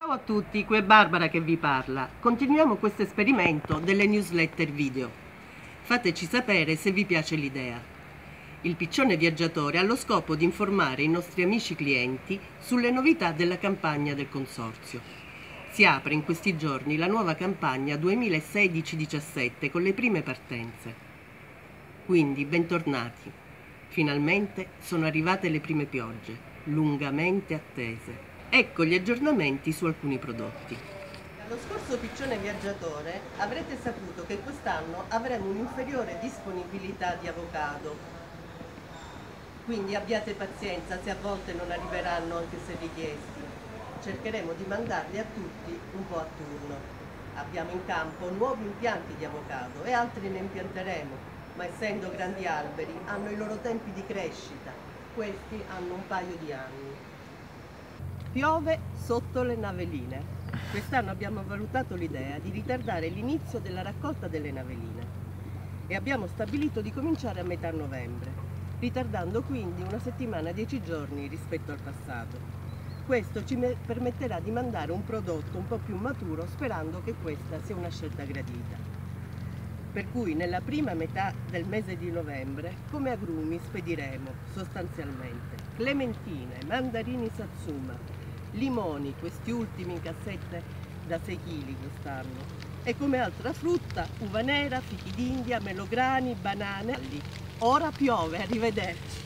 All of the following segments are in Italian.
Ciao a tutti, qui è Barbara che vi parla. Continuiamo questo esperimento delle newsletter video. Fateci sapere se vi piace l'idea. Il piccione viaggiatore ha lo scopo di informare i nostri amici clienti sulle novità della campagna del consorzio. Si apre in questi giorni la nuova campagna 2016-17 con le prime partenze. Quindi bentornati. Finalmente sono arrivate le prime piogge, lungamente attese. Ecco gli aggiornamenti su alcuni prodotti. Dallo scorso piccione viaggiatore avrete saputo che quest'anno avremo un'inferiore disponibilità di avocado. Quindi abbiate pazienza se a volte non arriveranno anche se richiesti. Cercheremo di mandarli a tutti un po' a turno. Abbiamo in campo nuovi impianti di avocado e altri ne impianteremo, ma essendo grandi alberi hanno i loro tempi di crescita. Questi hanno un paio di anni. Piove sotto le naveline. Quest'anno abbiamo valutato l'idea di ritardare l'inizio della raccolta delle naveline e abbiamo stabilito di cominciare a metà novembre, ritardando quindi una settimana 10 giorni rispetto al passato. Questo ci permetterà di mandare un prodotto un po' più maturo, sperando che questa sia una scelta gradita. Per cui nella prima metà del mese di novembre come agrumi spediremo sostanzialmente clementine, mandarini Satsuma, limoni, questi ultimi in cassette da 6 kg quest'anno, e come altra frutta uva nera, fichi d'India, melograni, banane. Ora piove, arrivederci.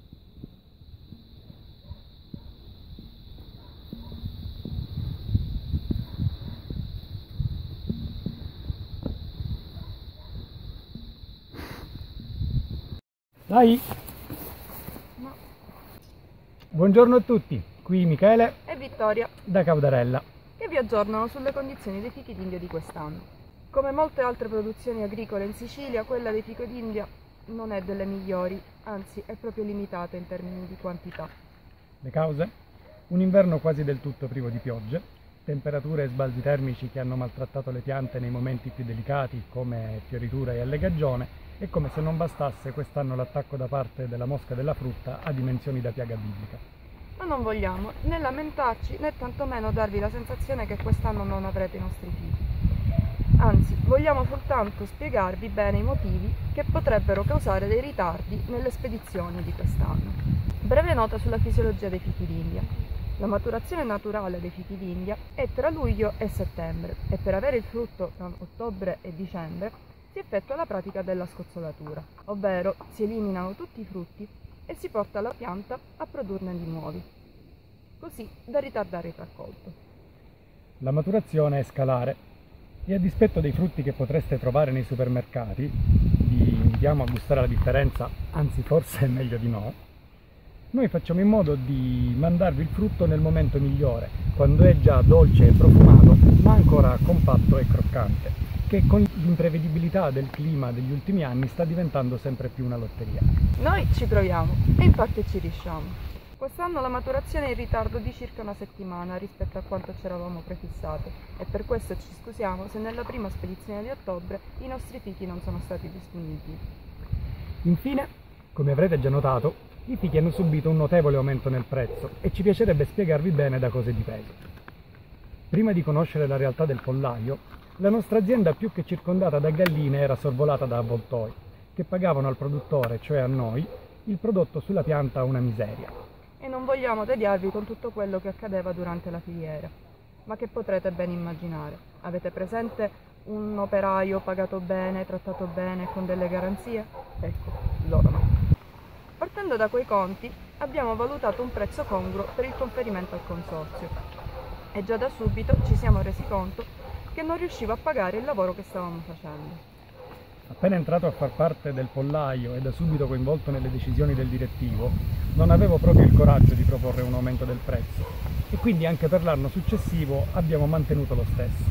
Dai! No. Buongiorno a tutti, qui Michele E Vittoria, da Caudarella. che vi aggiornano sulle condizioni dei fichi d'India di quest'anno. Come molte altre produzioni agricole in Sicilia, quella dei fichi d'India non è delle migliori, anzi è proprio limitata in termini di quantità. Le cause? Un inverno quasi del tutto privo di piogge, temperature e sbalzi termici che hanno maltrattato le piante nei momenti più delicati come fioritura e allegagione, e come se non bastasse quest'anno l'attacco da parte della mosca della frutta a dimensioni da piaga biblica. Ma non vogliamo né lamentarci né tantomeno darvi la sensazione che quest'anno non avrete i nostri fichi. Anzi, vogliamo soltanto spiegarvi bene i motivi che potrebbero causare dei ritardi nelle spedizioni di quest'anno. Breve nota sulla fisiologia dei fichi d'India. La maturazione naturale dei fichi d'India è tra luglio e settembre e per avere il frutto tra ottobre e dicembre si effettua la pratica della scozzolatura, ovvero si eliminano tutti i frutti e si porta la pianta a produrne di nuovi, così da ritardare il raccolto. La maturazione è scalare e a dispetto dei frutti che potreste trovare nei supermercati, vi invitiamo a gustare la differenza, anzi forse è meglio di no, noi facciamo in modo di mandarvi il frutto nel momento migliore, quando è già dolce e profumato, ma ancora compatto e croccante, che con l'imprevedibilità del clima degli ultimi anni sta diventando sempre più una lotteria. Noi ci proviamo e in parte ci riusciamo. Quest'anno la maturazione è in ritardo di circa una settimana rispetto a quanto ci eravamo prefissato e per questo ci scusiamo se nella prima spedizione di ottobre i nostri fichi non sono stati disponibili. Infine, come avrete già notato, i fichi hanno subito un notevole aumento nel prezzo e ci piacerebbe spiegarvi bene da cosa è dipeso. Prima di conoscere la realtà del pollaio, la nostra azienda, più che circondata da galline, era sorvolata da avvoltoi, che pagavano al produttore, cioè a noi, il prodotto sulla pianta a una miseria. E non vogliamo tediarvi con tutto quello che accadeva durante la filiera, ma che potrete ben immaginare. Avete presente un operaio pagato bene, trattato bene, con delle garanzie? Ecco, loro no. Partendo da quei conti, abbiamo valutato un prezzo congruo per il conferimento al consorzio e già da subito ci siamo resi conto che non riusciva a pagare il lavoro che stavamo facendo. Appena entrato a far parte del pollaio e da subito coinvolto nelle decisioni del direttivo, non avevo proprio il coraggio di proporre un aumento del prezzo e quindi anche per l'anno successivo abbiamo mantenuto lo stesso.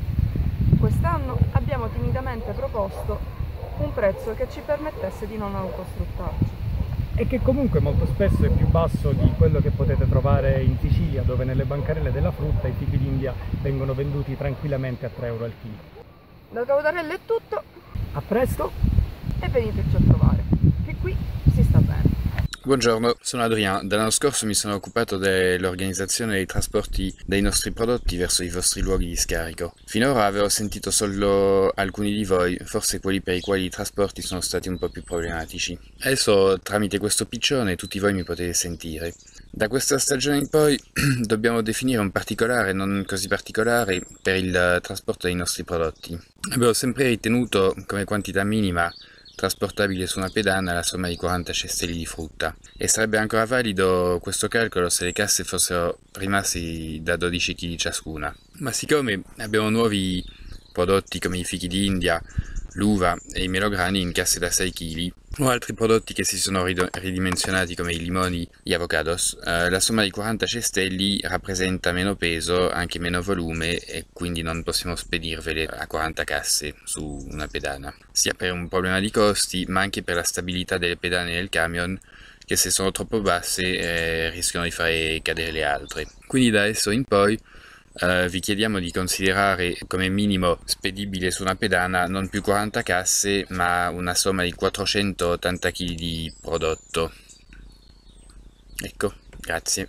Quest'anno abbiamo timidamente proposto un prezzo che ci permettesse di non autosfruttarci. E che comunque molto spesso è più basso di quello che potete trovare in Sicilia, dove nelle bancarelle della frutta i fichi d'India vengono venduti tranquillamente a 3 euro al chilo. Da Caudarella è tutto, A presto! e veniteci a trovare, che qui si sta bene. Buongiorno, sono Adrien. Dall'anno scorso mi sono occupato dell'organizzazione dei trasporti dei nostri prodotti verso i vostri luoghi di scarico. Finora avevo sentito solo alcuni di voi, forse quelli per i quali i trasporti sono stati un po' più problematici. Adesso, tramite questo piccione, tutti voi mi potete sentire. Da questa stagione in poi dobbiamo definire un particolare non così particolare per il trasporto dei nostri prodotti. Abbiamo sempre ritenuto come quantità minima trasportabile su una pedana la somma di 40 cestelli di frutta, e sarebbe ancora valido questo calcolo se le casse fossero rimasti da 12 kg ciascuna. Ma siccome abbiamo nuovi prodotti come i fichi d'India, l'uva e i melograni in casse da 6 kg, o altri prodotti che si sono ridimensionati come i limoni, gli avocados, la somma di 40 cestelli rappresenta meno peso, anche meno volume, e quindi non possiamo spedirvele a 40 casse su una pedana, sia per un problema di costi ma anche per la stabilità delle pedane del camion, che se sono troppo basse rischiano di fare cadere le altre. Quindi da adesso in poi vi chiediamo di considerare come minimo spedibile su una pedana non più 40 casse, ma una somma di 480 kg di prodotto. Ecco, grazie.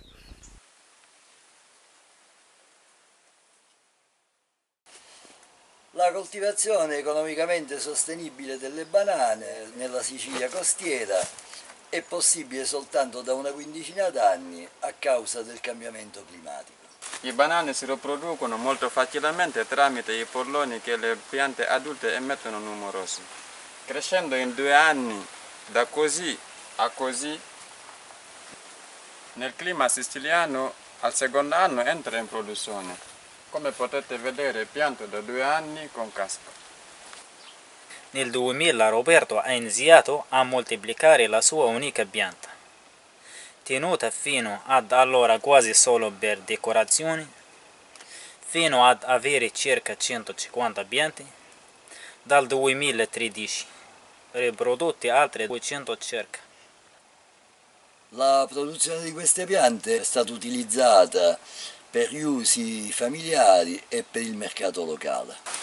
La coltivazione economicamente sostenibile delle banane nella Sicilia costiera è possibile soltanto da una quindicina d'anni a causa del cambiamento climatico. I banane si riproducono molto facilmente tramite i polloni che le piante adulte emettono numerosi. Crescendo in 2 anni, da così a così, nel clima siciliano al secondo anno entra in produzione. Come potete vedere, pianto da 2 anni con casco. Nel 2000 Roberto ha iniziato a moltiplicare la sua unica pianta, tenuta fino ad allora quasi solo per decorazione, fino ad avere circa 150 piante. Dal 2013 riprodotti altre 200 circa. La produzione di queste piante è stata utilizzata per gli usi familiari e per il mercato locale.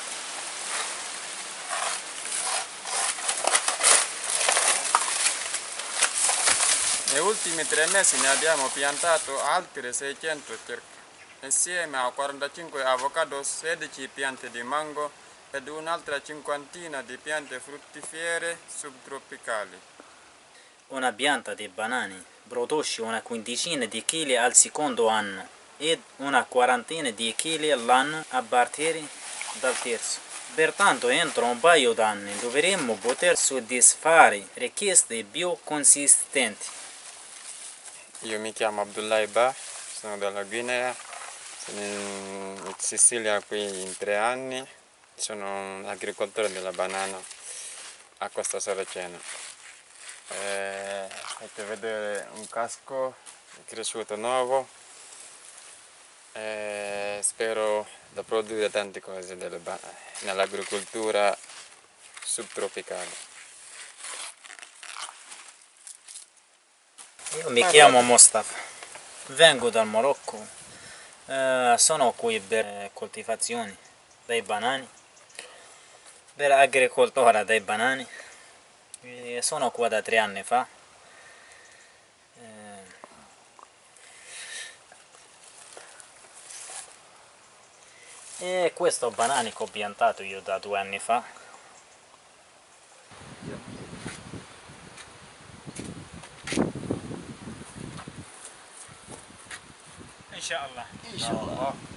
Negli ultimi 3 mesi ne abbiamo piantato altre 600 circa, insieme a 45 avocado, 16 piante di mango ed un'altra cinquantina di piante fruttifere subtropicali. Una pianta di banane produce una quindicina di chili al secondo anno ed una quarantina di chili all'anno a partire dal terzo. Pertanto entro un paio d'anni dovremmo poter soddisfare richieste più consistenti. Io mi chiamo Abdullah Ba, sono dalla Guinea, sono in Sicilia qui in 3 anni, sono un agricoltore della banana a Costa Saracena. Potete vedere un casco cresciuto nuovo, spero di produrre tante cose nell'agricoltura subtropicale. Io mi chiamo Mustafa, vengo dal Marocco, sono qui per coltivazione dei banani, per agricoltura dei banani, sono qua da 3 anni fa. E questo banane che ho piantato io da 2 anni fa. Inshallah.